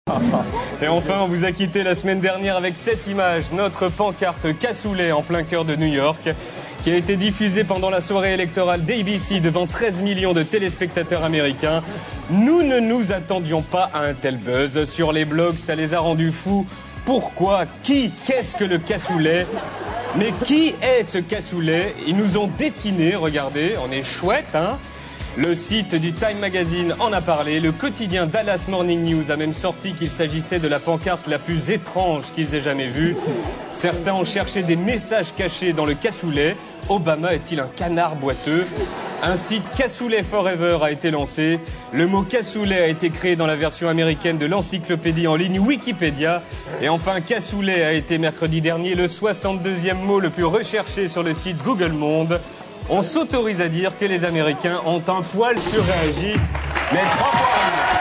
Et enfin, on vous a quitté la semaine dernière avec cette image, notre pancarte cassoulet en plein cœur de New York, qui a été diffusée pendant la soirée électorale d'ABC devant 13 millions de téléspectateurs américains. Nous ne nous attendions pas à un tel buzz. Sur les blogs, ça les a rendus fous. Pourquoi? Qui? Qu'est-ce que le cassoulet? Mais qui est ce cassoulet? Ils nous ont dessiné, regardez, on est chouette, hein? Le site du Time Magazine en a parlé. Le quotidien Dallas Morning News a même sorti qu'il s'agissait de la pancarte la plus étrange qu'ils aient jamais vue. Certains ont cherché des messages cachés dans le cassoulet. Obama est-il un canard boiteux? Un site Cassoulet Forever a été lancé. Le mot cassoulet a été créé dans la version américaine de l'encyclopédie en ligne Wikipédia. Et enfin, cassoulet a été mercredi dernier le 62e mot le plus recherché sur le site Google Monde. On s'autorise à dire que les Américains ont un poil surréagi, mais 3 fois.